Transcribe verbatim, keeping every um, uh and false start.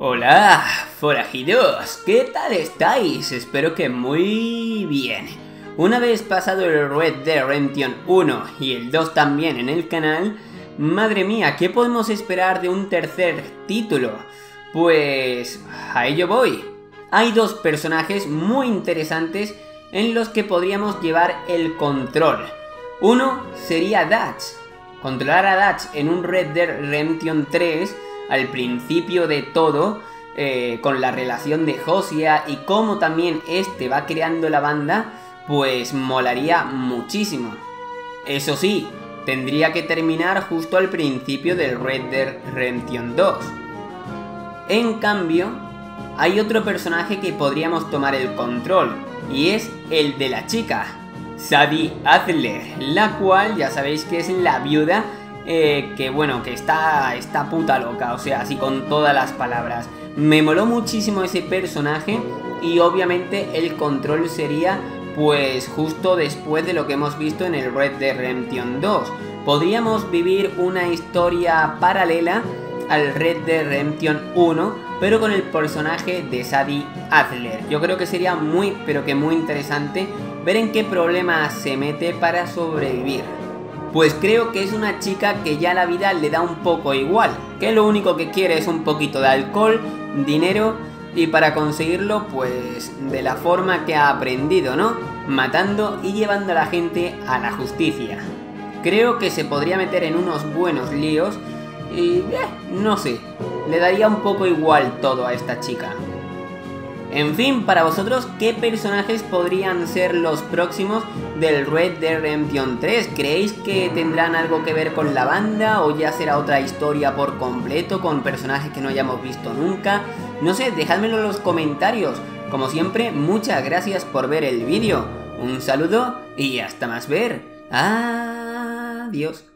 Hola, forajidos, ¿qué tal estáis? Espero que muy bien. Una vez pasado el Red Dead Redemption uno y el dos también en el canal, madre mía, ¿qué podemos esperar de un tercer título? Pues a ello voy. Hay dos personajes muy interesantes en los que podríamos llevar el control. Uno sería Dutch. Controlar a Dutch en un Red Dead Redemption tres al principio de todo, eh, con la relación de Josiah y cómo también este va creando la banda, pues molaría muchísimo. Eso sí, tendría que terminar justo al principio del Red Dead Redemption dos. En cambio, hay otro personaje que podríamos tomar el control, y es el de la chica, Sadie Adler, la cual ya sabéis que es la viuda eh, que bueno, que está, está puta loca, o sea, así con todas las palabras. Me moló muchísimo ese personaje y obviamente el control sería pues justo después de lo que hemos visto en el Red Dead Redemption dos. Podríamos vivir una historia paralela al Red Dead Redemption uno, pero con el personaje de Sadie Adler. Yo creo que sería muy, pero que muy interesante ver en qué problemas se mete para sobrevivir. Pues creo que es una chica que ya la vida le da un poco igual, que lo único que quiere es un poquito de alcohol, dinero, y para conseguirlo pues de la forma que ha aprendido, ¿no? Matando y llevando a la gente a la justicia. Creo que se podría meter en unos buenos líos y eh, no sé, le daría un poco igual todo a esta chica. En fin, para vosotros, ¿qué personajes podrían ser los próximos del Red Dead Redemption tres? ¿Creéis que tendrán algo que ver con la banda o ya será otra historia por completo con personajes que no hayamos visto nunca? No sé, dejádmelo en los comentarios. Como siempre, muchas gracias por ver el vídeo. Un saludo y hasta más ver. Adiós.